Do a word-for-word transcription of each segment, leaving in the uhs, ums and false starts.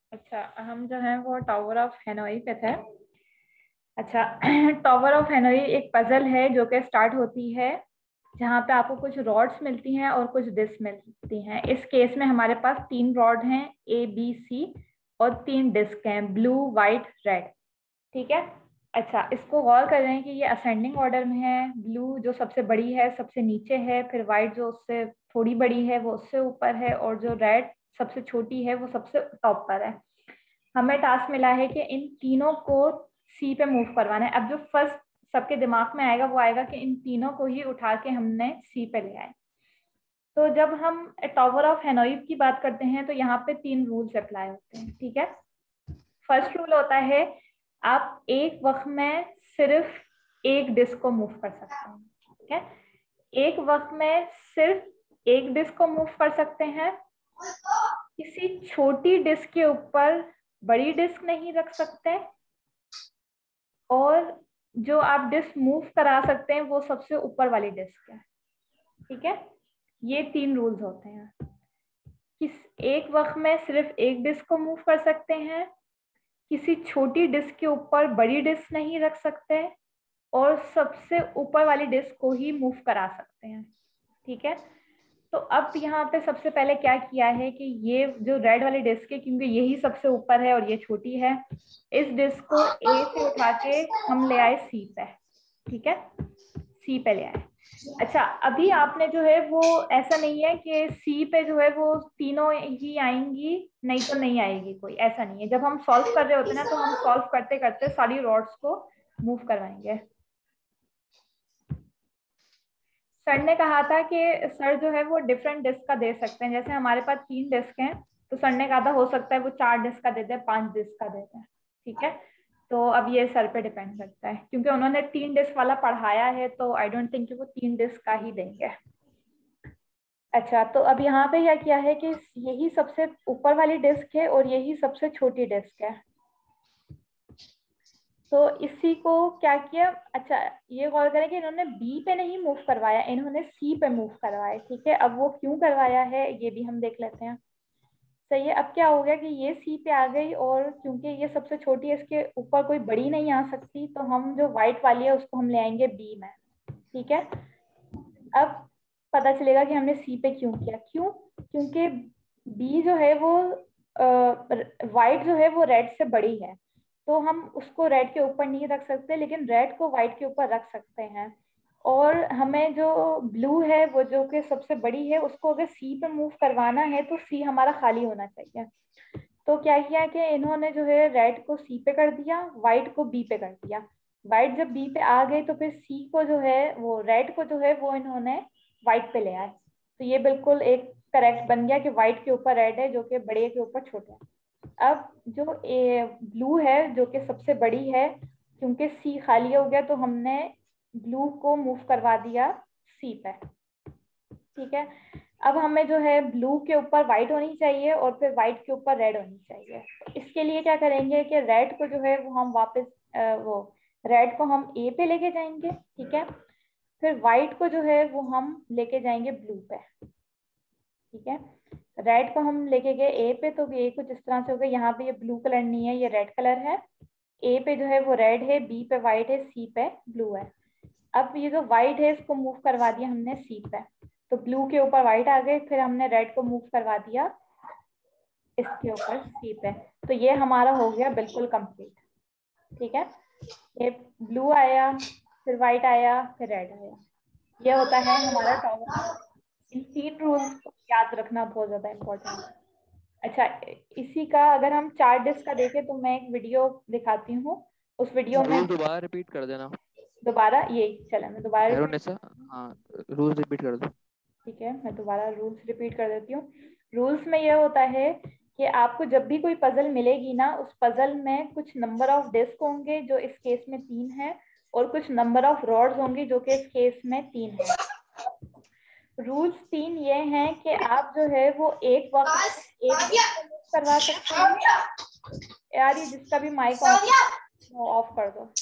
अच्छा, हम जो है वो टावर ऑफ हैनोई पे थे। अच्छा टावर ऑफ हैनोई एक पजल है जो कि स्टार्ट होती है जहाँ पे आपको कुछ रॉड्स मिलती हैं और कुछ डिस्क मिलती हैं। इस केस में हमारे पास तीन रॉड हैं, ए बी सी, और तीन डिस्क हैं, ब्लू वाइट रेड। ठीक है। अच्छा, इसको गौर कर रहे हैं कि ये असेंडिंग ऑर्डर में है। ब्लू जो सबसे बड़ी है सबसे नीचे है, फिर वाइट जो उससे थोड़ी बड़ी है वो उससे ऊपर है, और जो रेड सबसे छोटी है वो सबसे टॉप पर है। हमें टास्क मिला है कि इन तीनों को सी पे मूव करवाना है। अब जो फर्स्ट सबके दिमाग में आएगा वो आएगा कि इन तीनों को ही उठा के हमने सी पे ले आए। तो जब हम टावर ऑफ हैनोई की बात करते हैं तो यहाँ पे तीन रूल्स अप्लाई होते हैं। ठीक है। फर्स्ट रूल होता है आप एक वक्त में सिर्फ एक डिस्क को मूव कर सकते हैं। ठीक है। एक वक्त में सिर्फ एक डिस्क को मूव कर सकते हैं। किसी छोटी डिस्क के ऊपर बड़ी डिस्क नहीं रख सकते, और जो आप डिस्क मूव करा सकते हैं वो सबसे ऊपर वाली डिस्क है। ठीक है। ये तीन रूल्स होते हैं। किस एक वक्त में सिर्फ एक डिस्क को मूव कर सकते हैं, किसी छोटी डिस्क के ऊपर बड़ी डिस्क नहीं रख सकते, और सबसे ऊपर वाली डिस्क को ही मूव करा सकते हैं। ठीक है। तो अब यहाँ पे सबसे पहले क्या किया है कि ये जो रेड वाली डिस्क है, क्योंकि यही सबसे ऊपर है और ये छोटी है, इस डिस्क को ए से उठा के हम ले आए सी पे। ठीक है। सी पे ले आए। अच्छा, अभी आपने जो है वो ऐसा नहीं है कि सी पे जो है वो तीनों ही आएंगी, नहीं तो नहीं आएगी कोई, ऐसा नहीं है। जब हम सॉल्व कर रहे होते हैं ना तो हम सॉल्व करते करते सारी रॉड्स को मूव करवाएंगे। सर ने कहा था कि सर जो है वो डिफरेंट डिस्क का दे सकते हैं। जैसे हमारे पास तीन डिस्क हैं तो सर ने कहा था हो सकता है वो चार डिस्क का देते हैं, पांच डिस्क का देते हैं। ठीक है। तो अब ये सर पे डिपेंड करता है, क्योंकि उन्होंने तीन डिस्क वाला पढ़ाया है तो आई डोंट थिंक कि वो तीन डिस्क का ही देंगे। अच्छा, तो अब यहाँ पे क्या किया है कि यही सबसे ऊपर वाली डिस्क है और यही सबसे छोटी डिस्क है। तो इसी को क्या किया, अच्छा ये गौर करें कि इन्होंने बी पे नहीं मूव करवाया, इन्होंने सी पे मूव करवाया। ठीक है। अब वो क्यों करवाया है ये भी हम देख लेते हैं। सही है। अब क्या हो गया कि ये सी पे आ गई, और क्योंकि ये सबसे छोटी है इसके ऊपर कोई बड़ी नहीं आ सकती, तो हम जो व्हाइट वाली है उसको हम ले आएंगे बी में। ठीक है। अब पता चलेगा कि हमने सी पे क्यों किया। क्यों? क्योंकि बी जो है वो वाइट जो है वो रेड से बड़ी है, तो हम उसको रेड के ऊपर नहीं रख सकते, लेकिन रेड को वाइट के ऊपर रख सकते हैं। और हमें जो ब्लू है वो जो कि सबसे बड़ी है उसको अगर सी पे मूव करवाना है तो सी हमारा खाली होना चाहिए। तो क्या किया कि इन्होंने जो है रेड को सी पे कर दिया, वाइट को बी पे कर दिया। वाइट जब बी पे आ गई तो फिर सी को जो है वो रेड को जो है वो इन्होंने वाइट पे ले आए। तो ये बिल्कुल एक करेक्ट बन गया कि वाइट के ऊपर रेड है जो कि बड़े के ऊपर छोटे है। अब जो ए ब्लू है जो कि सबसे बड़ी है, क्योंकि सी खाली हो गया तो हमने ब्लू को मूव करवा दिया सी पे। ठीक है। अब हमें जो है ब्लू के ऊपर व्हाइट होनी चाहिए और फिर व्हाइट के ऊपर रेड होनी चाहिए। तो इसके लिए क्या करेंगे कि रेड को जो है वो हम वापस अ, वो रेड को हम ए पे लेके जाएंगे। ठीक है। फिर व्हाइट को जो है वो हम लेके जाएंगे ब्लू पे। ठीक है। रेड को हम लेके गए ए पे, तो ए कुछ इस तरह से हो गया, यहाँ पे ये ब्लू कलर नहीं है, ये रेड कलर है। ए पे जो है वो रेड है, बी पे व्हाइट है, सी पे ब्लू है। अब ये जो व्हाइट है इसको मूव करवा दिया हमने सी पे, तो ब्लू के ऊपर व्हाइट आ गए। फिर हमने रेड को मूव करवा दिया इसके ऊपर सी पे। तो ये हमारा हो गया बिल्कुल कंप्लीट। ठीक है। ये ब्लू आया, फिर व्हाइट आया, फिर रेड आया। ये होता है हमारा टॉवर। इन तीन रूल्स को याद रखना बहुत ज्यादा इम्पोर्टेंट है। अच्छा, इसी का अगर हम चार डिस्क का देखें तो मैं एक वीडियो दिखाती हूँ। उस वीडियो में रूल दोबारा रिपीट कर देना। दोबारा ये चला मैं दोबारा रिपीट। हैरोनेसा, हाँ रूल रिपीट कर दो। ठीक है, मैं दोबारा रूल्स रिपीट कर देती हूँ। रूल्स में यह होता है कि आपको जब भी कोई पजल मिलेगी ना, उस पजल में कुछ नंबर ऑफ डिस्क होंगे जो इस केस में तीन है, और कुछ नंबर ऑफ रॉड्स होंगे जो कि इस केस में तीन है। रूल्स तीन ये हैं कि आप जो है वो एक वक्त में एक डिस्क को मूव करवा सकते हैं। यार ये जिसका भी माइक ऑन वो ऑफ कर दो।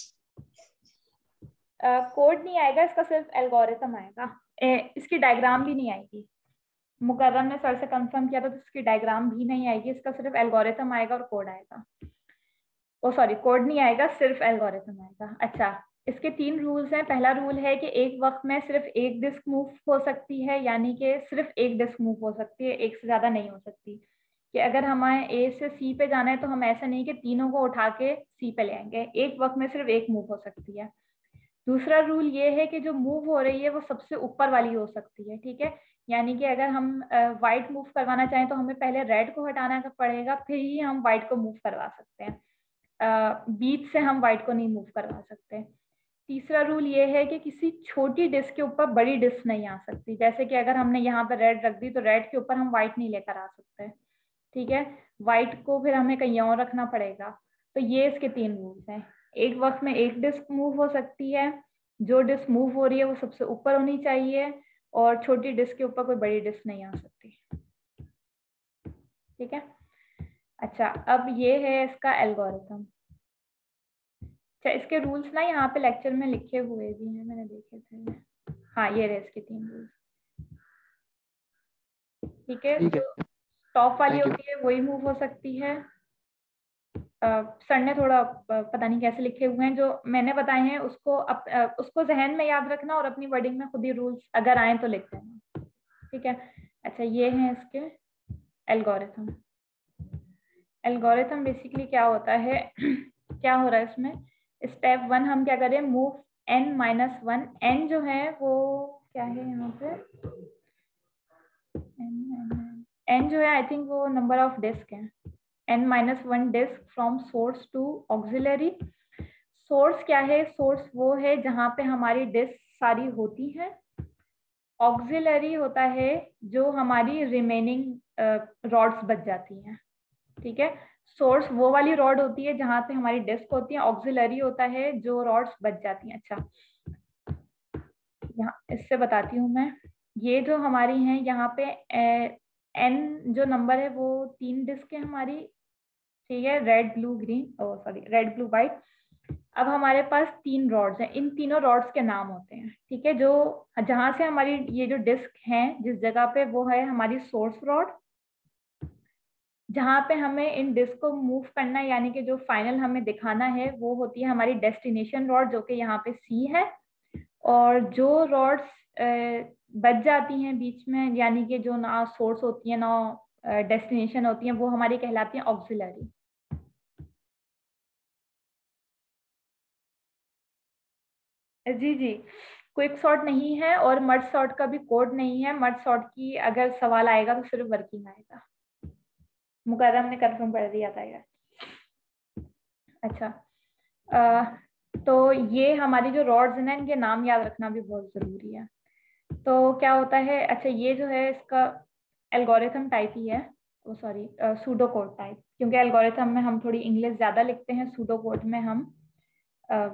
कोड नहीं आएगा इसका, सिर्फ एल्गोरिथम आएगा। ए, इसकी डायग्राम भी नहीं आएगी। मुकर्रम ने सर से कंफर्म किया था, तो इसकी डायग्राम भी नहीं आएगी, इसका सिर्फ एल्गोरिथम आएगा और कोड आएगा। ओ सॉरी, कोड नहीं आएगा, सिर्फ एल्गोरिथम आएगा। अच्छा, इसके तीन रूल्स हैं। पहला रूल है कि एक वक्त में सिर्फ एक डिस्क मूव हो सकती है, यानी कि सिर्फ एक डिस्क मूव हो सकती है, एक से ज्यादा नहीं हो सकती। कि अगर हमें ए से सी पे जाना है तो हम ऐसा नहीं कि तीनों को उठा के सी पे ले आएंगे, एक वक्त में सिर्फ एक मूव हो सकती है। दूसरा रूल ये है कि जो मूव हो रही है वो सबसे ऊपर वाली हो सकती है, ठीक है। यानी कि अगर हम व्हाइट मूव करवाना चाहें तो हमें पहले रेड को हटाना पड़ेगा, फिर ही हम व्हाइट को मूव करवा सकते हैं। बीच से हम व्हाइट को नहीं मूव करवा सकते। तीसरा रूल ये है कि किसी छोटी डिस्क के ऊपर बड़ी डिस्क नहीं आ सकती। जैसे कि अगर हमने यहाँ पर रेड रख दी तो रेड के ऊपर हम व्हाइट नहीं लेकर आ सकते, ठीक है। व्हाइट को फिर हमें कहीं और रखना पड़ेगा। तो ये इसके तीन रूल्स हैं। एक वक्त में एक डिस्क मूव हो सकती है, जो डिस्क मूव हो रही है वो सबसे ऊपर होनी चाहिए, और छोटी डिस्क के ऊपर कोई बड़ी डिस्क नहीं आ सकती, ठीक है। अच्छा, अब ये है इसका एल्गोरिथम। अच्छा, इसके रूल्स ना यहाँ पे लेक्चर में लिखे हुए भी हैं, मैंने देखे थे। हाँ, ये रहे इसके तीन रूल्स, ठीक है। ठीक है, जो टॉप वाली थैंक यू। होती है वही मूव हो सकती है। सर ने थोड़ा पता नहीं कैसे लिखे हुए हैं, जो मैंने बताए हैं उसको अप, uh, उसको जहन में याद रखना और अपनी वर्डिंग में खुद ही रूल्स अगर आए तो लिख देना, ठीक है। अच्छा, ये है इसके एल्गोरिथम। एल्गोरिथम बेसिकली क्या होता है क्या हो रहा है इसमें। स्टेप वन हम क्या करें, move N minus one. N जो है वो क्या है यहाँ पे, एन जो है आई थिंक वो नंबर ऑफ डिस्क है। N minus one disk from source to auxiliary. Source क्या है, सोर्स वो है जहां पे हमारी डिस्क सारी होती है। ऑक्सिलरी होता है जो हमारी रिमेनिंग रॉड्स बच जाती हैं, ठीक है। सोर्स वो वाली रॉड होती है जहां पे हमारी डिस्क होती है, ऑक्सिलरी होता है जो रॉड्स बच जाती हैं। अच्छा, यहाँ इससे बताती हूँ मैं। ये जो हमारी हैं यहाँ पे एन जो नंबर है वो तीन डिस्क है हमारी, ठीक है। Red blue green, oh sorry red blue white. अब हमारे पास तीन रॉड्स हैं, इन तीनों रॉड्स के नाम होते हैं, ठीक है। जो जहां से हमारी ये जो डिस्क है जिस जगह पे, वो है हमारी सोर्स रॉड। जहां पे हमें इन डिस्क को मूव करना है, यानी कि जो फाइनल हमें दिखाना है, वो होती है हमारी डेस्टिनेशन रॉड, जो कि यहाँ पे सी है। और जो रॉड्स बच जाती हैं बीच में, यानी कि जो ना सोर्स होती है ना डेस्टिनेशन होती है, वो हमारी कहलाती हैं ऑक्सिलरी। जी जी, क्विक सॉर्ट नहीं है और मर्ज सॉर्ट का भी कोड नहीं है। मर्ज सॉर्ट की अगर सवाल आएगा तो सिर्फ वर्किंग आएगा। मुकर्रम ने कंफर्म कर दिया था यार। अच्छा, आ, तो ये हमारी जो रॉड्स हैं इनके नाम याद रखना भी बहुत जरूरी है। तो क्या होता है, अच्छा ये जो है इसका एल्गोरिथम टाइप ही है, वो सॉरी सूडो कोड टाइप, क्योंकि एल्गोरिथम में हम थोड़ी इंग्लिश ज्यादा लिखते हैं, सूडो कोड में हम आ,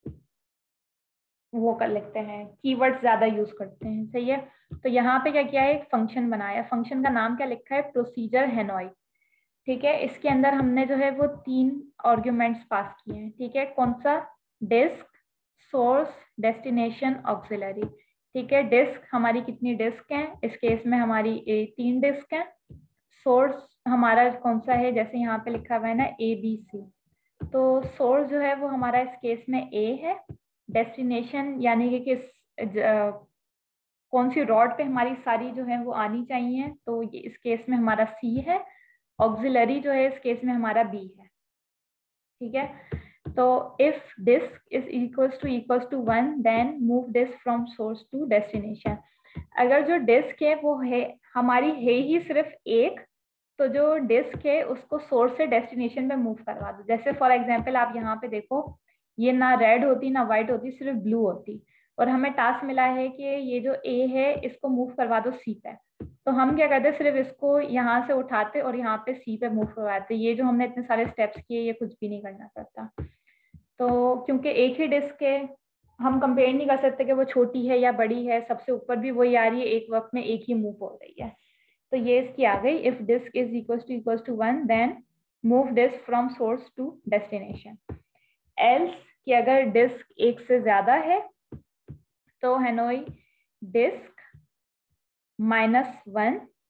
वो कर लेते हैं, कीवर्ड्स ज्यादा यूज करते हैं, सही है। तो यहाँ पे क्या किया है, एक फंक्शन बनाया। फंक्शन का नाम क्या लिखा है, प्रोसीजर हेनोई, ठीक है। इसके अंदर हमने जो है वो तीन आर्ग्यूमेंट्स पास किए हैं, ठीक है। कौन सा, डिस्क, सोर्स, डेस्टिनेशन, ऑक्सिलरी, ठीक है। डिस्क हमारी कितनी डिस्क हैं, इस केस में हमारी ए, तीन डिस्क हैं। सोर्स हमारा कौन सा है, जैसे यहाँ पे लिखा हुआ है ना ए बी सी, तो सोर्स जो है वो हमारा इस केस में ए है। डेस्टिनेशन यानी कि किस ज, कौन सी रॉड पे हमारी सारी जो है वो आनी चाहिए, तो ये इस केस में हमारा सी है। ऑक्सिलरी जो है इस केस में हमारा बी है, ठीक है। तो if disk is equals to equals to one, then move disk from source to destination. अगर जो डिस्क है वो है हमारी है ही सिर्फ एक, तो जो डिस्क है उसको सोर्स से डेस्टिनेशन पे मूव करवा दो। जैसे फॉर एग्जांपल आप यहाँ पे देखो, ये ना रेड होती ना व्हाइट होती, सिर्फ ब्लू होती, और हमें टास्क मिला है कि ये जो ए है इसको मूव करवा दो सी पे। तो हम क्या करते, सिर्फ इसको यहाँ से उठाते और यहाँ पे सी पे मूव करवाते। ये जो हमने इतने सारे स्टेप्स किए, ये कुछ भी नहीं करना पड़ता। तो क्योंकि एक ही डिस्क है, हम कंपेयर नहीं कर सकते कि वो छोटी है या बड़ी है, सबसे ऊपर भी वही आ रही है, एक वक्त में एक ही मूव हो रही है। तो ये इसकी आ गई, if disk is equal to equal to one, then move disk from source to destination. Else कि अगर डिस्क एक से ज्यादा है तो Hanoi disk minus one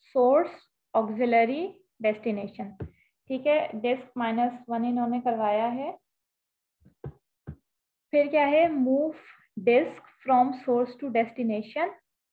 source auxiliary destination. ठीक है, डिस्क माइनस वन इन्होंने करवाया है। फिर क्या है, move disk from source to destination.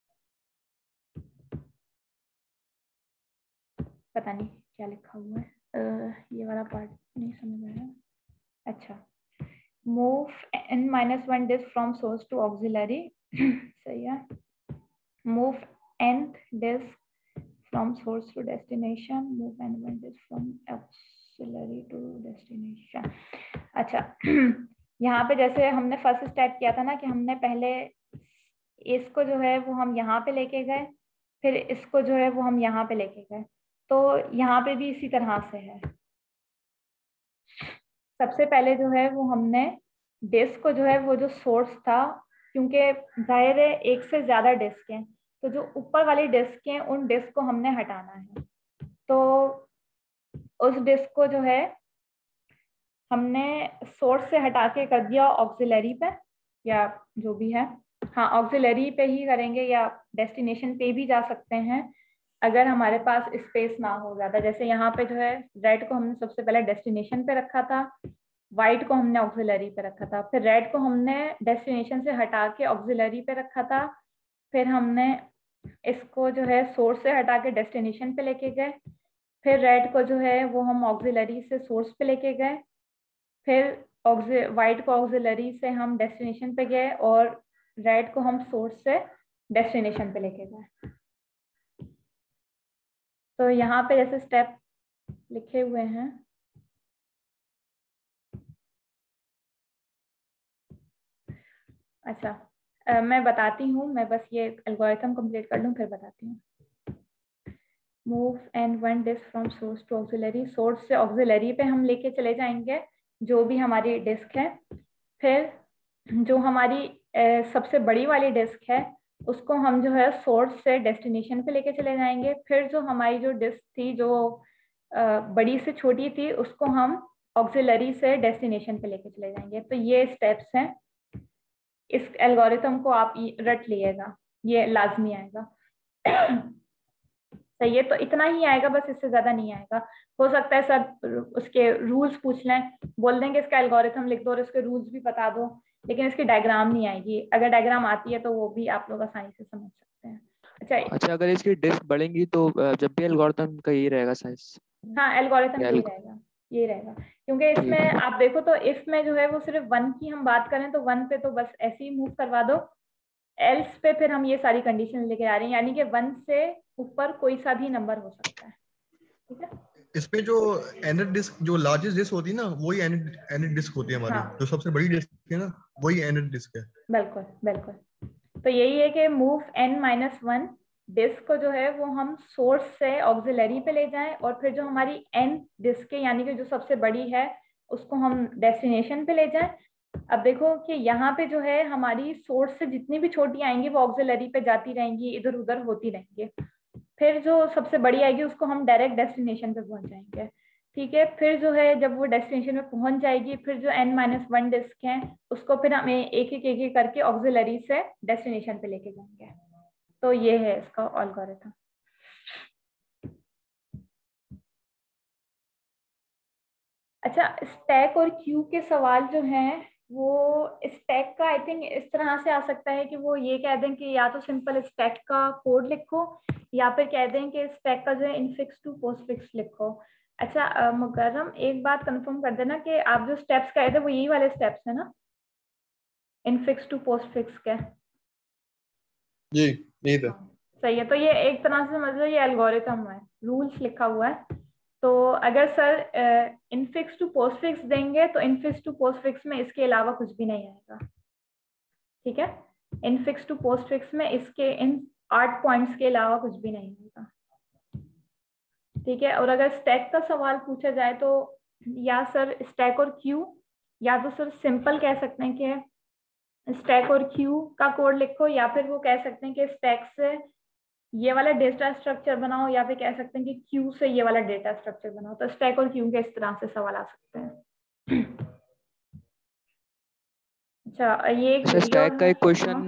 पता नहीं क्या लिखा हुआ है, uh, ये वाला पार्ट नहीं समझ आया। अच्छा, move N minus one disk from source to auxiliary, सही है। Move nth disk from source to destination, move n one disk from auxiliary to destination। अच्छा, यहाँ पे जैसे हमने फर्स्ट स्टेप किया था ना कि हमने पहले इसको जो है वो हम यहाँ पे लेके गए, फिर इसको जो है वो हम यहाँ पे लेके गए, तो यहाँ पे भी इसी तरह से है। सबसे पहले जो है वो हमने डिस्क को जो है वो जो सोर्स था, क्योंकि जाहिर है एक से ज्यादा डिस्क हैं, तो जो ऊपर वाली डिस्क हैं उन डिस्क को हमने हटाना है। तो उस डिस्क को जो है हमने सोर्स से हटा के कर दिया ऑक्सिलरी पे, या जो भी है, हाँ ऑक्सिलरी पे ही करेंगे या डेस्टिनेशन पे भी जा सकते हैं अगर हमारे पास स्पेस ना हो ज्यादा। जैसे यहाँ पे जो है रेड को हमने सबसे पहले डेस्टिनेशन पे रखा था, व्हाइट को हमने ऑक्सिलरी पे रखा था, फिर रेड को हमने डेस्टिनेशन से हटा के ऑक्सिलरी पे रखा था, फिर हमने इसको जो है सोर्स से हटा के डेस्टिनेशन पे लेके गए, फिर रेड को जो है वो हम ऑक्सिलरी से सोर्स पे लेके गए, फिर व्हाइट को ऑक्सिलरी से हम डेस्टिनेशन पे गए, और रेड को हम सोर्स से डेस्टिनेशन पे लेके गए। तो यहाँ पे जैसे स्टेप लिखे हुए हैं, अच्छा आ, मैं बताती हूँ, मैं बस ये एल्गोरिथम कंप्लीट कर लूँ फिर बताती हूँ। Move n one disk from source to auxiliary, source से ऑक्सिलरी पे हम लेके चले जाएंगे जो भी हमारी डिस्क है। फिर जो हमारी ए, सबसे बड़ी वाली डिस्क है उसको हम जो है सोर्स से डेस्टिनेशन पे लेके चले जाएंगे। फिर जो हमारी जो डिस्क थी जो आ, बड़ी से छोटी थी उसको हम ऑक्सिलरी से डेस्टिनेशन पे लेके चले जाएंगे। तो ये स्टेप्स हैं, इस एल्गोरिथम को आप रट लिएगा, ये लाजमी आएगा। सही है, तो इतना ही आएगा बस, इससे ज्यादा नहीं आएगा। हो सकता है सर उसके रूल्स पूछ लें, बोल देंगे इसका एल्गोरिथम लिख दो और इसके रूल्स भी बता दो, लेकिन इसकी डायग्राम नहीं आएगी। अगर डायग्राम आती है तो वो भी आप लोग आसानी से समझ सकते हैं। अच्छा अच्छा, अगर इसकी डिस्क बढ़ेंगी तो अ, जब भी एल्गोरिथम का यही रहेगा साइज? हाँ, एल्गोरिथम या यही एल्गो रहेगा, यही रहेगा, क्योंकि ठीक इसमें है। आप देखो तो इसमें जो है वो सिर्फ वन की हम बात करें तो वन पे तो बस ऐसे ही मूव करवा दो, एल्स पे फिर हम ये सारी कंडीशन लेके आ रहे हैं, यानी कि वन से ऊपर कोई सा भी नंबर हो सकता है। ठीक है, इसमें जो एनएड डिस्क, जो लार्जेस्ट डिस्क होती है ना, वही एनएड एनएड डिस्क होती है हमारी। हाँ जो सबसे बड़ी डिस्क है ना, वही एनएड डिस्क है। बिल्कुल बिल्कुल। तो यही है कि move N minus one disk को जो है वो हम सोर्स से ऑक्सिलरी पे ले जाएं, और फिर जो हमारी एन डिस्क है यानी कि जो सबसे बड़ी है उसको हम डेस्टिनेशन पे ले जाएं। अब देखो कि यहाँ पे जो है हमारी सोर्स से जितनी भी छोटी आएंगी वो ऑक्सिलरी पे जाती रहेंगी, इधर उधर होती रहेंगी, फिर जो सबसे बड़ी आएगी उसको हम डायरेक्ट डेस्टिनेशन पे पहुंच जाएंगे। ठीक है, फिर जो है जब वो डेस्टिनेशन में पहुंच जाएगी, फिर जो एन माइनस वन डिस्क है उसको फिर हमें एक एक एक एक करके ऑक्सिलरी से डेस्टिनेशन पे लेके जाएंगे। तो ये है इसका एल्गोरिथम। अच्छा, स्टैक और क्यू के सवाल जो हैं वो स्टैक का आई थिंक इस तरह से आ सकता है कि वो ये कह दें कि या तो सिंपल स्टैक का कोड लिखो, या फिर कह दें कि स्टैक का जो है इनफिक्स टू पोस्टफिक्स लिखो। अच्छा मुकर्रम, एक बात कंफर्म कर देना कि आप जो स्टेप्स कहे थे वो यही वाले स्टेप्स है ना, इनफिक्स टू पोस्टफिक्स के? जी यही था। हाँ सही है, तो ये एक तरह से समझ लो ये एल्गोरिथम है, रूल्स लिखा हुआ है। तो अगर सर इनफिक्स टू पोस्टफिक्स देंगे तो इनफिक्स टू पोस्टफिक्स में इसके अलावा कुछ भी नहीं आएगा। ठीक है, इनफिक्स टू पोस्टफिक्स में इसके इन आठ पॉइंट्स के अलावा कुछ भी नहीं आएगा। ठीक है, और अगर स्टैक का सवाल पूछा जाए तो या सर स्टैक और क्यू, या तो सर सिंपल कह सकते हैं कि स्टैक और क्यू का कोड लिखो, या फिर वो कह सकते हैं कि स्टैक से ये वाला डेटा स्ट्रक्चर बनाओ, या फिर कह सकते हैं कि क्यू से ये वाला डेटा स्ट्रक्चर बनाओ। तो स्टैक और क्यू के इस तरह से सवाल आ सकते हैं। अच्छा, ये एक अच्छा, वीडियो स्टैक का है। एक क्वेश्चन हाँ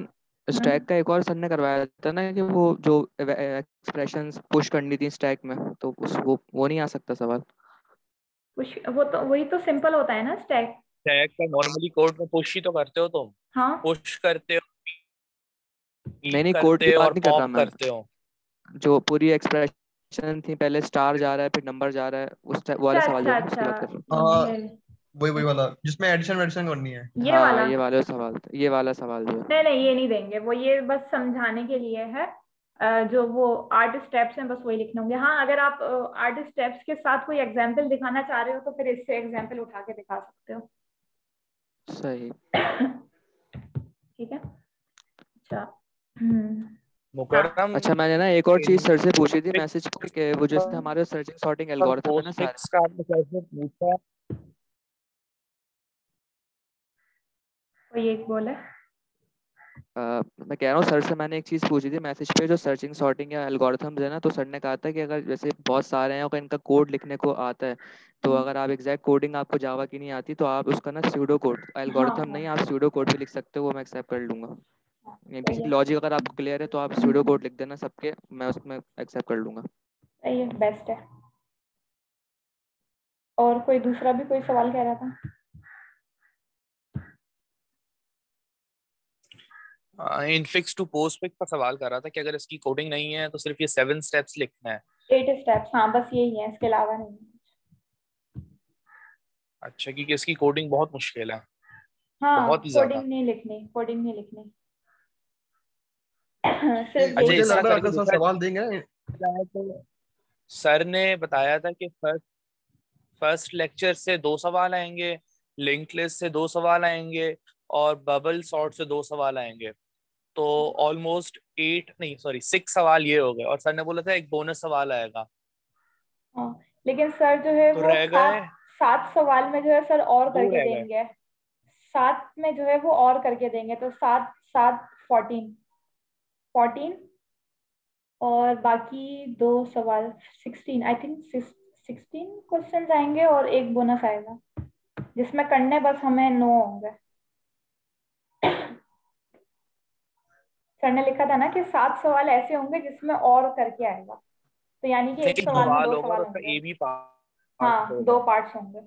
स्टैक का एक और सर ने करवाया था ना कि वो जो एक्सप्रेशंस पुश करनी थी स्टैक में, तो उस वो वो नहीं आ सकता सवाल। पुश, वो तो वही तो सिंपल होता है ना स्टैक। स्टैक का नॉर्मली कोड में पुश ही तो करते हो तुम, हाँ पुश करते हो, नहीं हीप नहीं, कोड करते की हो बात और नहीं कर रहा पॉप मैं। करते हो। जो पूरी एक्सप्रेशन थी, पहले स्टार जा रहा है फिर नंबर जा रहा है, उस टाइप वाला अच्छा सवाल जो अच्छा है ना, उसकी अच्छा, बात कर रहा हूँ। हाँ, ये वही वही वाला जिसमें एडिशन वेडिशन करनी है। ये हाँ वाला। ये वाला सवाल था, ये वाला सवाल जो है। नहीं नहीं, ये नहीं देंगे, वो ये बस समझाने के लिए है। अ, जो वो आठ स्टेप्स हैं बस वही लिखने होंगे। हाँ, अगर आप आठ स्टेप्स के साथ कोई एग्जाम्पल दिखाना चाह रहे हो तो फिर इससे एग्जाम्पल उठा के दिखा सकते हो। सही। ठीक है। अच्छा। हम्म। हाँ। मुकर्रम अच्छा मैंने ना एक और चीज सर से पूछी थी मैसेज पे, कि वो जैसे हमारे सर्चिंग सॉर्टिंग और एल्गोरिथम है ना सारे। पोस्टफिक्स का आपने कैसे पूछा? कोई एक बोले। अ, मैं कह रहा हूँ सर से मैंने एक चीज़ पूछी थी मैसेज पे, जो सर्चिंग सॉर्टिंग या एल्गोरिथम्स है ना, तो सर ने कहा था कि अगर जैसे बहुत सारे हैं अगर इनका कोड लिखने को आता है, तो हम्म, अगर आप एग्जैक्ट कोडिंग आपको जावा की नहीं आती, तो आप उसका ना स्यूडो कोड, हाँ एल्गोरिथम हाँ नहीं, आप स्यूडो कोड भी लिख सकते हो, वो मैं एक्सेप्ट कर लूंगा। हाँ, सही बेसिक है। लॉजिक अगर आपको क्लियर है तो आप स्यूडो हम्म, कोड लिख देना सबके, मैं उसमें एक्सेप्ट कर लूंगा। सही है, बेस्ट है। और कोई दूसरा भी कोई सवाल कह रहा था? इनफिक्स टू पोस्टफिक्स का सवाल कर रहा था कि अगर इसकी कोडिंग नहीं है तो सिर्फ ये सेवन स्टेप्स लिखना है। एट स्टेप्स, हाँ बस यही है, इसके अलावा नहीं है। अच्छा, क्योंकि इसकी कोडिंग बहुत मुश्किल है, बहुत हाँ, ही ज्यादा। कोडिंग नहीं लिखनी, कोडिंग नहीं लिखनी। सिर्फ अच्छा, यही मुझे इस लग तरह है। रहा है करके अगर सर देखा सवाल देंगे। जाए तो सर ने बताया था कि फर्स्ट फर्स्ट लेक्चर से दो सवाल आएंगे, लिंक्ड लिस्ट से दो सवाल आएंगे, और बबल सॉर्ट से दो सवाल आएंगे। तो ऑलमोस्ट एट नहीं सॉरी सिक्स सवाल ये हो गए, और सर ने बोला था एक बोनस सवाल आएगा। हाँ, लेकिन सर जो है तो वो रह गए, सात सात सवाल में जो है सर और दो करके रह गए। देंगे। सात में जो है वो और करके देंगे, तो सात सात फोर्टीन, फोर्टीन। और बाकी दो सवाल sixteen, I think sixteen question आएंगे और एक बोनस आएगा, जिसमें करने बस हमें नो होंगे। सर ने लिखा था ना कि सात सवाल ऐसे होंगे जिसमें और करके आएगा, तो यानी कि एक ठीक, सवाल में सवाल दो होगा और सवाल उसका होंगे। ए बी पार्ट हाँ, दो होगा। पार्ट्स होंगे।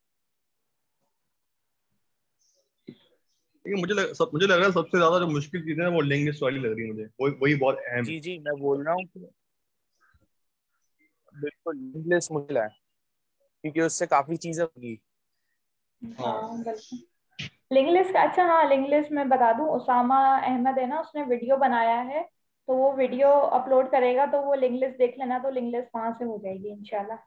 लेकिन मुझे लग, सब मुझे लग रहा है सबसे ज्यादा जो मुश्किल चीज है वो लैंग्वेज वाली लग रही है मुझे, वही वही बहुत अहम है। जी जी, मैं बोल रहा हूँ कि बिल्कुल इंग्लिश मुश्किल है, क्योंकि उससे काफी चीजें होगी। हाँ। हाँ बिल्कुल। लिंगलिस्ट का, अच्छा हाँ, लिंगलिस्ट में बता दूं, उसामा अहमद है ना, उसने वीडियो बनाया है, तो वो वीडियो अपलोड करेगा, तो वो लिंगलिस्ट देख लेना, तो लिंगलिस्ट वहां से हो जाएगी इंशाल्लाह।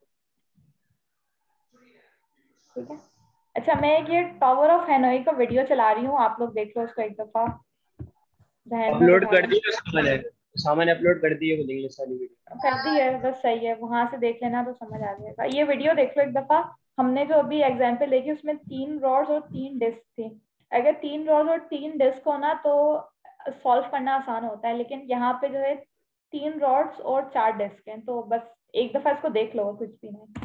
ठीक है। अच्छा, मैं एक ये टावर ऑफ हैनोई का वीडियो चला रही हूँ, आप लोग देख लो उसको एक दफा, जहन में अपलोड बिठा कर लो। दिया सामान है, सामान अपलोड कर दिए वो इंग्लिश वाली वीडियो। कर दी है, बस सही है, वहां से देख लेना तो समझ आ जाएगा। ये वीडियो देख लो एक दफा। हमने जो अभी एग्जाम्पल देखी उसमें तीन रॉड्स और तीन डिस्क थी। अगर तीन रॉड्स और तीन डिस्क हो ना तो सॉल्व करना आसान होता है, लेकिन यहाँ पे जो है तीन रॉड्स और चार डिस्क हैं, तो बस एक दफा इसको देख लो, कुछ भी नहीं।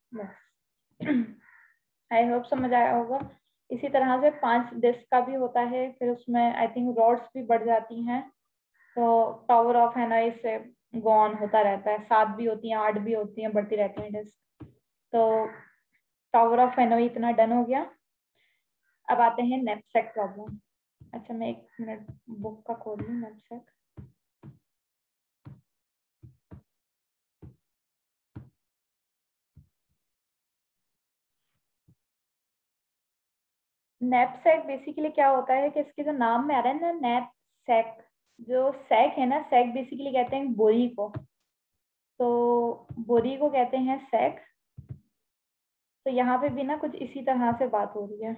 बस आई होप समझ आया होगा। इसी तरह से पांच डिस्क का भी होता है, फिर उसमें आई थिंक रॉड्स भी बढ़ जाती हैं, तो टावर ऑफ हैनोई से गॉन होता रहता है, सात भी होती हैं, आठ भी होती हैं, बढ़ती रहती हैं डिस्क। तो टावर ऑफ हैनोई इतना डन हो गया। अब आते हैं नैपसैक प्रॉब्लम। अच्छा मैं एक मिनट बुक का खोल लूँ। नैपसैक नैपसैक बेसिकली क्या होता है कि इसके जो नाम में आ रहा है ना नैपसैक, जो सैक है ना, सैक बेसिकली कहते हैं बोरी को, तो बोरी को कहते हैं सैक। तो यहाँ पे भी ना कुछ इसी तरह से बात हो रही है।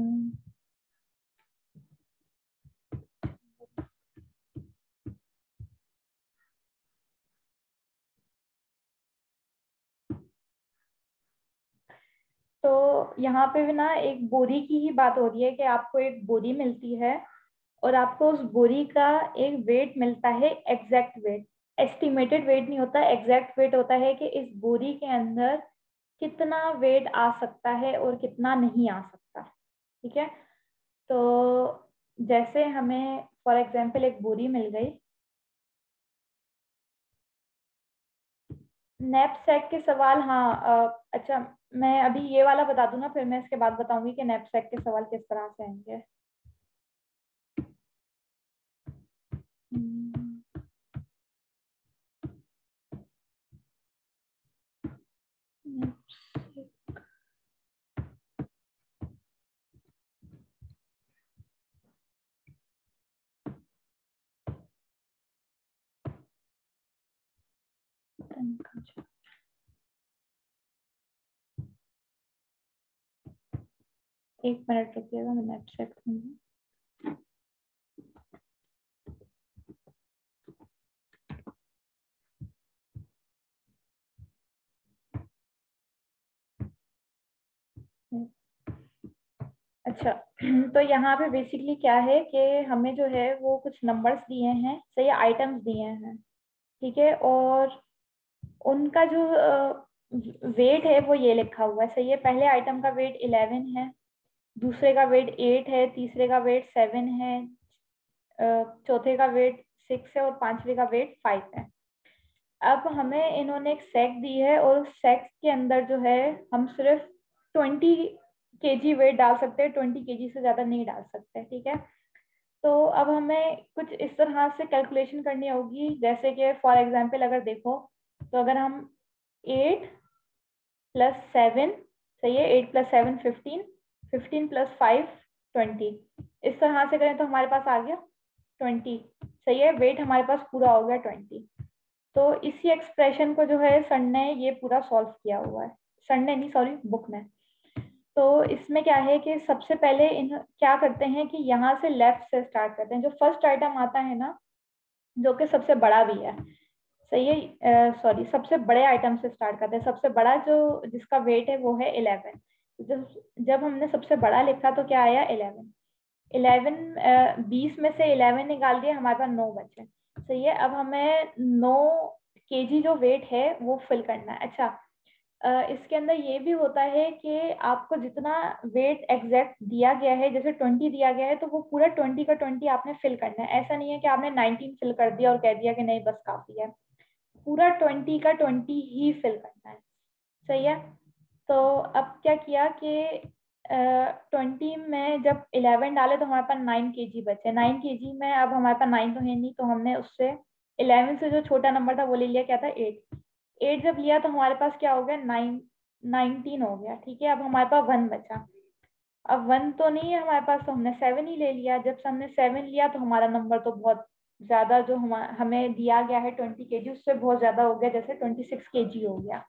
तो यहाँ पे भी ना एक बोरी की ही बात हो रही है कि आपको एक बोरी मिलती है और आपको उस बोरी का एक वेट मिलता है, एग्जैक्ट वेट। एस्टिमेटेड वेट नहीं होता, एग्जैक्ट वेट होता है कि इस बोरी के अंदर कितना वेट आ सकता है और कितना नहीं आ सकता। ठीक है, तो जैसे हमें फॉर एग्जांपल एक बोरी मिल गई, नैपसैक के सवाल, हाँ अ, अच्छा मैं अभी ये वाला बता दूं ना, फिर मैं इसके बाद बताऊंगी कि नैपसैक के सवाल किस तरह से आएंगे। एक मिनट रुकिएगा, मैं नैपसैक दूंगी। अच्छा तो यहाँ पे बेसिकली क्या है कि हमें जो है वो कुछ नंबर्स दिए हैं, सही, आइटम्स दिए हैं, ठीक है, और उनका जो वेट है वो ये लिखा हुआ है, सही है। पहले आइटम का वेट इलेवन है, दूसरे का वेट एट है, तीसरे का वेट सेवन है, चौथे का वेट सिक्स है और पांचवे का वेट फाइव है। अब हमें इन्होंने एक सेक दी है और उस सेक के अंदर जो है हम सिर्फ ट्वेंटी केजी वेट डाल सकते हैं, ट्वेंटी केजी से ज़्यादा नहीं डाल सकते, ठीक है। तो अब हमें कुछ इस तरह से कैलकुलेशन करनी होगी, जैसे कि फॉर एग्जांपल अगर देखो तो अगर हम एट प्लस सेवन, सही है, eight plus seven fifteen, fifteen plus five twenty, इस तरह से करें तो हमारे पास आ गया ट्वेंटी, सही है, वेट हमारे पास पूरा हो गया ट्वेंटी। तो इसी एक्सप्रेशन को जो है सर ने ये पूरा सॉल्व किया हुआ है, सर ने नहीं सॉरी बुक में। तो इसमें क्या है कि सबसे पहले इन क्या करते हैं कि यहाँ से लेफ्ट से स्टार्ट करते हैं, जो फर्स्ट आइटम आता है ना, जो कि सबसे बड़ा भी है, सही है, सॉरी सबसे बड़े आइटम से स्टार्ट करते हैं। सबसे बड़ा जो जिसका वेट है वो है इलेवन। जब जब हमने सबसे बड़ा लिखा तो क्या आया इलेवन, इलेवन बीस में से इलेवन निकाल दिए, हमारे पास नौ बचे, सही है। अब हमें नौ केजी जो वेट है वो फिल करना है। अच्छा Uh, इसके अंदर ये भी होता है कि आपको जितना वेट एग्जैक्ट दिया गया है, जैसे ट्वेंटी दिया गया है तो वो पूरा ट्वेंटी का ट्वेंटी आपने फिल करना है। ऐसा नहीं है कि आपने नाइनटीन फिल कर दिया और कह दिया कि नहीं बस काफी है, पूरा ट्वेंटी का ट्वेंटी ही फिल करना है, सही है। तो अब क्या किया कि ट्वेंटी uh, में जब इलेवन डाले तो हमारे पास नाइन के जी बचे, नाइन के जी में अब हमारे पास नाइन तो है नहीं, तो हमने उससे इलेवन से जो छोटा नंबर था वो ले लिया, क्या था एट। एट जब लिया तो हमारे पास क्या हो गया नाइन, नाइनटीन हो गया, ठीक है। अब हमारे पास वन बचा, अब वन तो नहीं है हमारे पास, तो हमने सेवन ही ले लिया। जब से हमने सेवन लिया तो हमारा नंबर तो बहुत ज्यादा जो हम हमें दिया गया है ट्वेंटी के जी उससे बहुत ज्यादा हो गया, जैसे ट्वेंटी सिक्स के जी हो गया।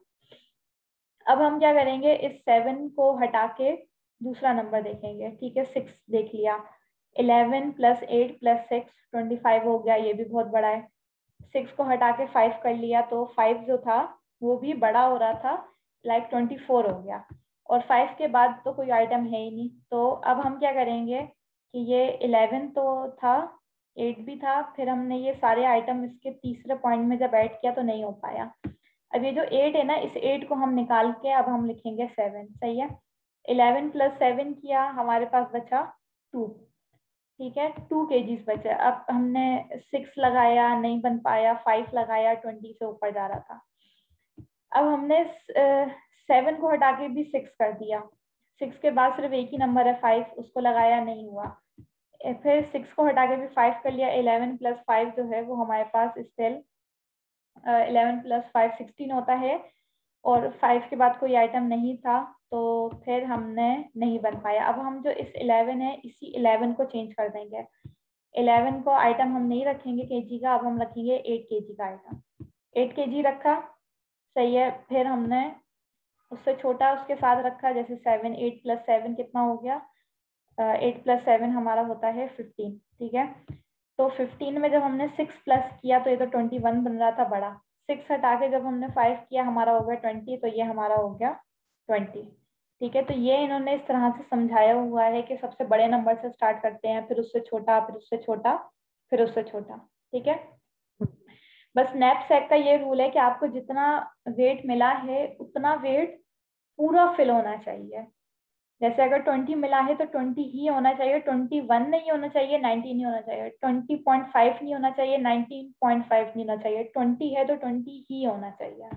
अब हम क्या करेंगे, इस सेवन को हटा के दूसरा नंबर देखेंगे, ठीक है, सिक्स देख लिया, eleven plus eight plus six twenty five हो गया, ये भी बहुत बड़ा है। सिक्स को हटा के फाइव कर लिया तो फाइव जो था वो भी बड़ा हो रहा था, लाइक ट्वेंटी फोर हो गया, और फाइव के बाद तो कोई आइटम है ही नहीं। तो अब हम क्या करेंगे कि ये इलेवन तो था, एट भी था, फिर हमने ये सारे आइटम इसके तीसरे पॉइंट में जब ऐड किया तो नहीं हो पाया। अब ये जो एट है ना, इस एट को हम निकाल के अब हम लिखेंगे सेवन, सही है। इलेवन प्लस सेवन किया, हमारे पास बचा टू, ठीक है, टू केजीज बचे। अब हमने सिक्स लगाया, नहीं बन पाया, फाइव लगाया, ट्वेंटी से ऊपर जा रहा था। अब हमने सेवन को हटा के भी सिक्स कर दिया, सिक्स के बाद सिर्फ एक ही नंबर है फाइव, उसको लगाया, नहीं हुआ। फिर सिक्स को हटा के भी फाइव कर लिया, इलेवन प्लस फाइव जो है वो हमारे पास still eleven plus five sixteen होता है, और फाइव के बाद कोई आइटम नहीं था, तो फिर हमने नहीं बन पाया। अब हम जो इस इलेवन है, इसी इलेवन को चेंज कर देंगे। इलेवन को आइटम हम नहीं रखेंगे केजी का, अब हम रखेंगे एट केजी का आइटम। एट केजी रखा, सही है। फिर हमने उससे छोटा उसके साथ रखा, जैसे सेवन, एट प्लस सेवन कितना हो गया, एट प्लस सेवन हमारा होता है फिफ्टीन, ठीक है। तो फिफ्टीन में जब हमने सिक्स प्लस किया तो ये तो ट्वेंटी वन बन रहा था बड़ा, सिक्स हटा के जब हमने फाइव किया हमारा हो गया ट्वेंटी, तो ये हमारा हो गया ट्वेंटी, ठीक है। तो ये इन्होंने इस तरह से समझाया हुआ है कि सबसे बड़े नंबर से स्टार्ट करते हैं, फिर उससे छोटा, फिर उससे छोटा, फिर उससे छोटा, ठीक है। बस नैपसैक का ये रूल है कि आपको जितना वेट मिला है उतना वेट पूरा फिल होना चाहिए। जैसे अगर ट्वेंटी मिला है तो ट्वेंटी ही होना चाहिए, ट्वेंटी वन नहीं होना चाहिए, नाइनटीन नहीं होना चाहिए, ट्वेंटी पॉइंट फाइव नहीं होना चाहिए, नाइनटीन पॉइंट फाइव नहीं होना चाहिए, ट्वेंटी है तो ट्वेंटी ही होना चाहिए।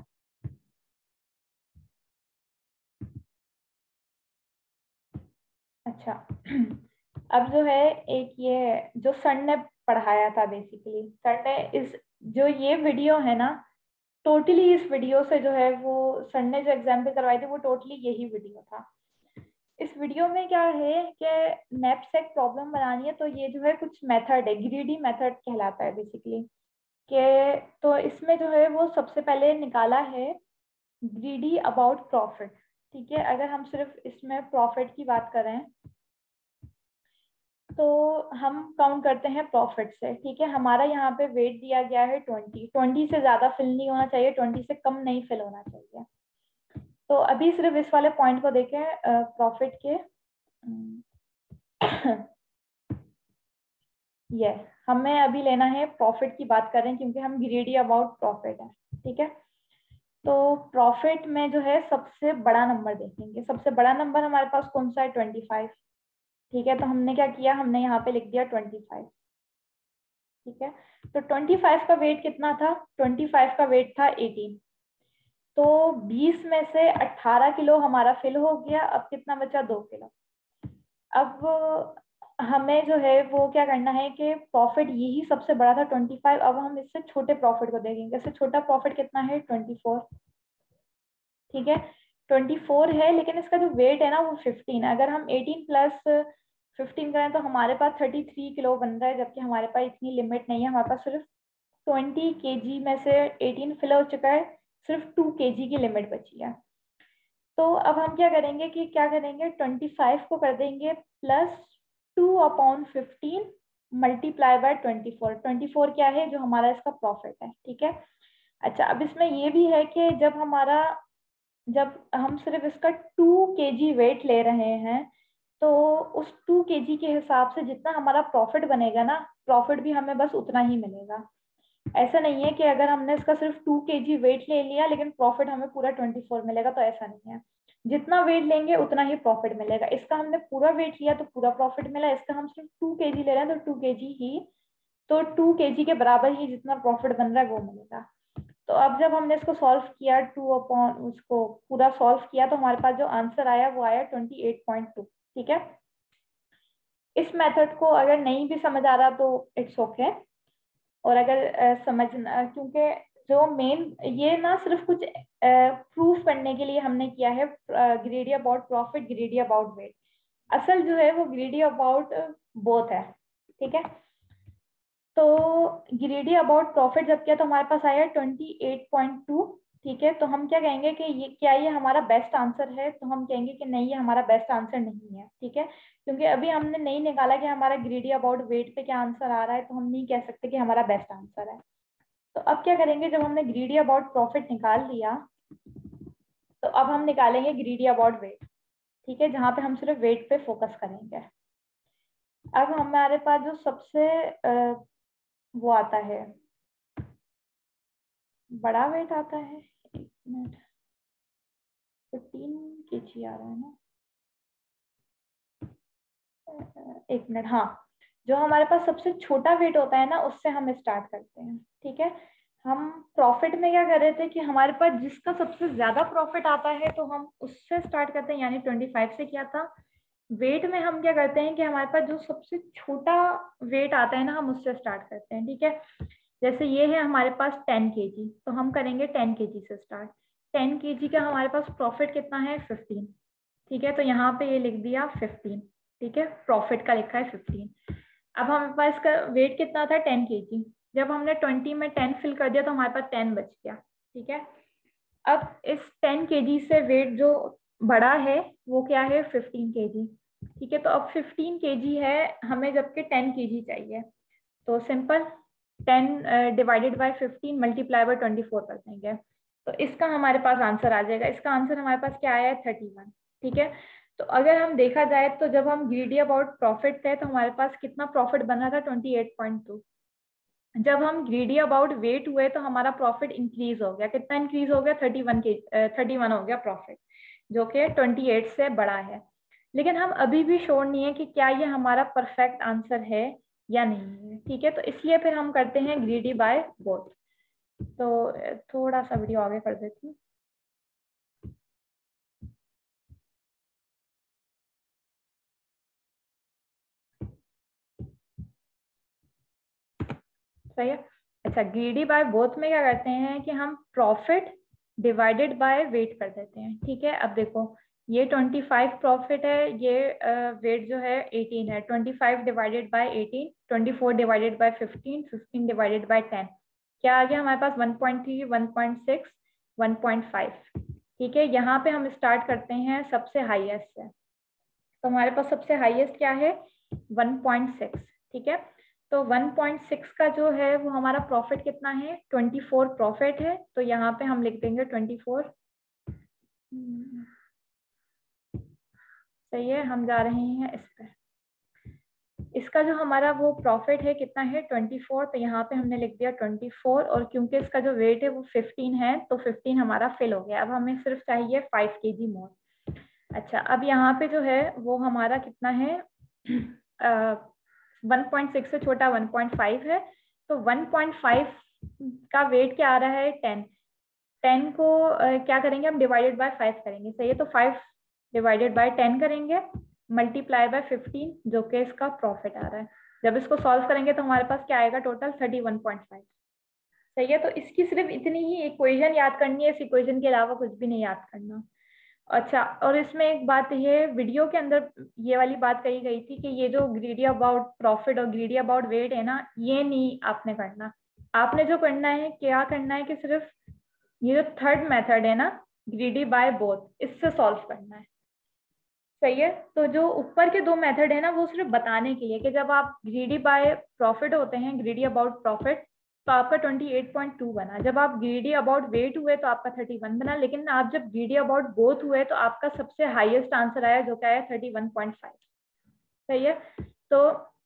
अच्छा, अब जो है एक ये जो सर ने पढ़ाया था, बेसिकली सर ने इस जो ये वीडियो है ना, टोटली इस वीडियो से जो है वो सर ने जो एग्जाम्पल करवाए थे वो टोटली यही वीडियो था। इस वीडियो में क्या है कि नैपसैक प्रॉब्लम बनानी है, तो ये जो है कुछ मेथड है, ग्रीडी मेथड कहलाता है बेसिकली के। तो इसमें जो है वो सबसे पहले निकाला है ग्रीडी अबाउट प्रॉफिट, ठीक है। अगर हम सिर्फ इसमें प्रॉफिट की बात करें तो हम काउंट करते हैं प्रॉफिट से, ठीक है। हमारा यहाँ पे वेट दिया गया है ट्वेंटी, ट्वेंटी से ज़्यादा फिल नहीं होना चाहिए, ट्वेंटी से कम नहीं फिल होना चाहिए। तो अभी सिर्फ इस वाले पॉइंट को देखें, प्रॉफिट के ये हमें अभी लेना है, प्रॉफिट की बात करें क्योंकि हम ग्रीडी अबाउट प्रॉफिट है, ठीक है। तो प्रॉफिट में जो है सबसे बड़ा नंबर देखेंगे, सबसे बड़ा नंबर हमारे पास कौन सा है, ट्वेंटी फाइव, ठीक है। तो हमने क्या किया, हमने यहाँ पे लिख दिया ट्वेंटी फाइव, ठीक है। तो ट्वेंटी फाइव का वेट कितना था, ट्वेंटी फाइव का वेट था एटीन, तो बीस में से अठारह किलो हमारा फिल हो गया। अब कितना बचा, दो किलो। अब हमें जो है वो क्या करना है कि प्रॉफिट यही सबसे बड़ा था ट्वेंटी फाइव, अब हम इससे छोटे प्रॉफिट को देखेंगे। इससे छोटा प्रॉफिट कितना है, ट्वेंटी फोर, ठीक है। ट्वेंटी फोर है, लेकिन इसका जो वेट है ना वो फिफ्टीन है। अगर हम एटीन प्लस फिफ्टीन करें तो हमारे पास थर्टी थ्री किलो बन रहा है, जबकि हमारे पास इतनी लिमिट नहीं है, हमारे पास सिर्फ ट्वेंटी केजी में से एटीन फिल हो चुका है, सिर्फ टू केजी की लिमिट बची है। तो अब हम क्या करेंगे कि क्या करेंगे, ट्वेंटी फाइव को कर देंगे plus two upon fifteen multiply by twenty four. Twenty four क्या है, जो हमारा इसका प्रॉफिट है, ठीक है। अच्छा, अब इसमें ये भी है कि जब हमारा जब हम सिर्फ इसका टू केजी वेट ले रहे हैं तो उस टू केजी के हिसाब से जितना हमारा प्रॉफिट बनेगा ना, प्रॉफिट भी हमें बस उतना ही मिलेगा। ऐसा नहीं है कि अगर हमने इसका सिर्फ टू केजी वेट ले लिया लेकिन प्रॉफिट हमें पूरा ट्वेंटी फोर मिलेगा, तो ऐसा नहीं है। जितना वेट लेंगे उतना ही प्रॉफिट मिलेगा। इसका हमने पूरा वेट लिया तो पूरा प्रॉफिट मिला, इसका हम सिर्फ टू केजी ले रहे हैं तो टू केजी ही तो टू केजी के बराबर ही जितना प्रॉफिट बन रहा है वो मिलेगा। तो अब जब हमने इसको सॉल्व किया, टू अपॉन उसको पूरा सॉल्व किया, तो हमारे पास जो आंसर आया वो आया ट्वेंटी एट पॉइंट टू, ठीक है। इस मेथड को अगर नहीं भी समझ आ रहा तो इट्स ओके, और अगर समझना, क्योंकि जो मेन ये ना सिर्फ कुछ प्रूफ करने के लिए हमने किया है, greedy about profit, greedy about weight. असल जो है वो ग्रीडी अबाउट बोथ है, ठीक है। तो ग्रीडी अबाउट प्रॉफिट जब किया तो हमारे पास आया ट्वेंटी एट पॉइंट टू, ठीक है। तो हम क्या कहेंगे कि ये क्या ये हमारा बेस्ट आंसर है, तो हम कहेंगे कि नहीं, ये हमारा बेस्ट आंसर नहीं है, ठीक है। क्योंकि अभी हमने नहीं निकाला कि हमारा ग्रीडी अबाउट वेट पे क्या आंसर आ रहा है, तो हम नहीं कह सकते कि हमारा बेस्ट आंसर है। तो अब क्या करेंगे, जब हमने ग्रीडी अबाउट प्रॉफिट निकाल लिया तो अब हम निकालेंगे ग्रीडी अबाउट वेट, ठीक है, जहाँ पे हम सिर्फ वेट पे फोकस करेंगे। अब हमारे पास जो सबसे वो आता है, बड़ा वेट आता है, एक मिनट, फिफ्टीन के जी आ रहा है ना, एक मिनट, हाँ, जो हमारे पास सबसे छोटा वेट होता है ना उससे हम स्टार्ट करते हैं। ठीक है, हम प्रॉफिट में क्या कर रहे थे कि हमारे पास जिसका सबसे ज्यादा प्रॉफिट आता है तो हम उससे स्टार्ट करते हैं, यानी ट्वेंटी फाइव से किया था। वेट में हम क्या करते हैं कि हमारे पास जो सबसे छोटा वेट आता है ना हम उससे स्टार्ट करते हैं। ठीक है, जैसे ये है हमारे पास टेन के जी, तो हम करेंगे टेन के जी से स्टार्ट। टेन के जी का हमारे पास प्रॉफिट कितना है, फिफ्टीन। ठीक है, तो यहाँ पे ये लिख दिया फिफ्टीन। ठीक है, प्रॉफिट का लिखा है फिफ्टीन। अब हमारे पास इसका वेट कितना था, टेन के जी। जब हमने ट्वेंटी में टेन फिल कर दिया तो हमारे पास टेन बच गया। ठीक है, अब इस टेन के जी से वेट जो बड़ा है वो क्या है, फिफ्टीन के जी। ठीक है, तो अब फिफ्टीन के जी है हमें, जबकि टेन के जी चाहिए, तो simple ten divided by fifteen multiply by twenty four कर देंगे, तो इसका हमारे पास आंसर आ जाएगा। इसका आंसर हमारे पास क्या आया है, थर्टी वन। ठीक है, तो अगर हम देखा जाए तो जब हम ग्रीडी अबाउट प्रॉफिट थे तो हमारे पास कितना प्रॉफिट बना था, ट्वेंटी एट पॉइंट टू। जब हम ग्रीडी अबाउट वेट हुए तो हमारा प्रॉफिट इंक्रीज हो गया, कितना इंक्रीज हो गया, थर्टी वन के थर्टी वन हो गया प्रॉफिट, जो कि ट्वेंटी एट से बड़ा है। लेकिन हम अभी भी श्योर नहीं है कि क्या ये हमारा परफेक्ट आंसर है या नहीं है। ठीक है, तो इसलिए फिर हम करते हैं ग्रीडी बाय बोथ। तो थोड़ा सा वीडियो आगे कर देती हूँ। सही है, अच्छा, ग्रीडी बाय बोथ में क्या करते हैं कि हम प्रॉफिट डिवाइडेड बाय वेट कर देते हैं। ठीक है, अब देखो ये ट्वेंटी फाइव प्रॉफिट है, ये वेट uh, जो है एटीन है, twenty five divided by eighteen, twenty four divided by fifteen, fifteen divided by ten, क्या आ गया हमारे पास, one point three, one point six, one point five. ठीक है, यहाँ पे हम स्टार्ट करते हैं सबसे हाईएस्ट से, तो हमारे पास सबसे हाईएस्ट क्या है, वन पॉइंट सिक्स। ठीक है, तो वन पॉइंट सिक्स का जो है वो हमारा प्रॉफिट कितना है, ट्वेंटी फोर प्रॉफिट है, तो यहाँ पे हम लिख देंगे ट्वेंटी फोर। सही है, हम जा रहे हैं इस पर, इसका जो हमारा वो प्रॉफिट है कितना है, ट्वेंटी फोर, तो यहाँ पे हमने लिख दिया ट्वेंटी फोर, और क्योंकि इसका जो वेट है वो फिफ्टीन है तो फिफ्टीन हमारा फिल हो गया। अब हमें सिर्फ चाहिए फाइव के जी मोर। अच्छा, अब यहाँ पे जो है वो हमारा कितना है, वन पॉइंट सिक्स से छोटा वन पॉइंट फाइव है, तो वन पॉइंट फाइव का वेट क्या आ रहा है, टेन। टेन को uh, क्या करेंगे हम, डिवाइडेड बाय फाइव करेंगे। सही है, तो फाइव डिवाइडेड बाय टेन करेंगे मल्टीप्लाई बाय फिफ्टीन, जो कि इसका प्रॉफिट आ रहा है। जब इसको सॉल्व करेंगे तो हमारे पास क्या आएगा, total thirty one point five. सही है, तो इसकी सिर्फ इतनी ही इक्वेशन याद करनी है, इस इक्वेशन के अलावा कुछ भी नहीं याद करना। अच्छा, और इसमें एक बात, ये वीडियो के अंदर ये वाली बात कही गई थी कि ये जो ग्रीडी अबाउट प्रॉफिट और ग्रीडी अबाउट वेट है ना, ये नहीं आपने करना। आपने जो करना है, क्या करना है कि सिर्फ ये जो थर्ड मेथड है ना, ग्रीडी बाय बोथ, इससे सॉल्व करना है। सही है, तो जो ऊपर के दो मेथड है ना वो सिर्फ बताने के लिए कि जब आप ग्रीडी बाय प्रॉफिट होते हैं, ग्रीडी अबाउट प्रॉफिट, तो आपका ट्वेंटी एट पॉइंट टू बना। जब आप ग्रीडी अबाउट वेट हुए तो आपका थर्टी वन बना, लेकिन आप जब ग्रीडी अबाउट बोथ हुए तो आपका सबसे हाईएस्ट आंसर आया, जो क्या है थर्टी वन पॉइंट फाइव। सही है, तो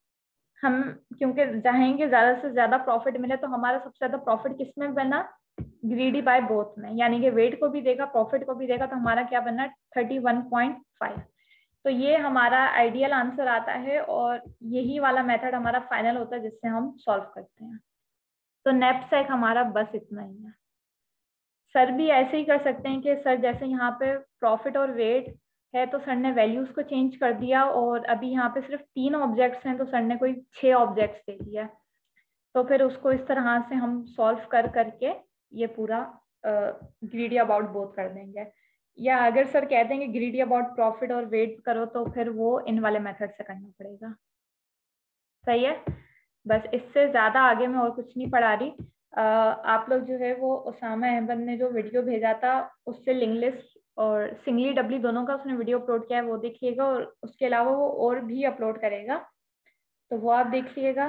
हम क्योंकि चाहेंगे ज्यादा से ज्यादा प्रॉफिट मिले, तो हमारा सबसे ज्यादा प्रॉफिट किस में बना, ग्रीडी बाय बोथ में, यानी कि वेट को भी देगा प्रॉफिट को भी देगा, तो हमारा क्या बना, थर्टी वन पॉइंट फाइव। तो ये हमारा आइडियल आंसर आता है, और यही वाला मेथड हमारा फाइनल होता है जिससे हम सॉल्व करते हैं। तो नैपसैक हमारा बस इतना ही है। सर भी ऐसे ही कर सकते हैं कि सर जैसे यहाँ पे प्रॉफिट और वेट है तो सर ने वैल्यूज को चेंज कर दिया, और अभी यहाँ पे सिर्फ तीन ऑब्जेक्ट्स हैं तो सर ने कोई छह ऑब्जेक्ट्स दे दिया, तो फिर उसको इस तरह से हम सॉल्व कर करके ये पूरा ग्रीडी अबाउट बोथ कर देंगे। या अगर सर कहते हैं कि ग्रीडी अबाउट प्रॉफिट और वेट करो, तो फिर वो इन वाले मेथड से करना पड़ेगा। सही है, बस इससे ज्यादा आगे मैं और कुछ नहीं पढ़ा रही। uh, आप लोग जो है वो उसामा अहमद ने जो वीडियो भेजा था उससे लिंक लिस्ट और सिंगली डबली दोनों का उसने वीडियो अपलोड किया है, वो देखिएगा, और उसके अलावा वो और भी अपलोड करेगा, तो वो आप देखिएगा।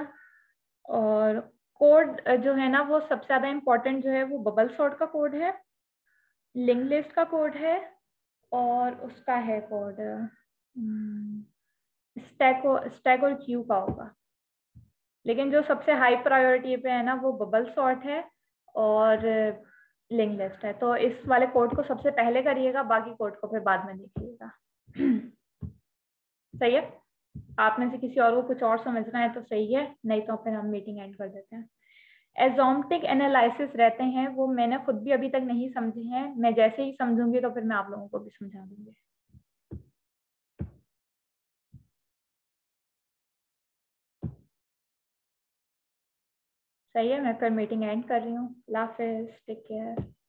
और कोड जो है ना वो सबसे ज्यादा इम्पोर्टेंट जो है वो बबल सॉर्ट का कोड है, लिंक लिस्ट का कोड है, और उसका है कोड स्टैक स्टैक और क्यू का होगा। लेकिन जो सबसे हाई प्रायोरिटी पे है ना वो बबल सॉर्ट है, और लिंक लिस्ट है। तो इस वाले कोड को सबसे पहले करिएगा, बाकी कोड को फिर बाद में देखिएगा। सही है? आप में से किसी और को कुछ और समझना है तो सही है, नहीं तो फिर हम मीटिंग एंड कर देते हैं। एजोम्प्टिक एनालिसिस रहते हैं वो मैंने खुद भी अभी तक नहीं समझे हैं, मैं जैसे ही समझूंगी तो फिर मैं आप लोगों को भी समझा दूंगी। सही है, मैं फिर मीटिंग एंड कर रही हूँ। अल्लाह हाफिज़, टेक केयर।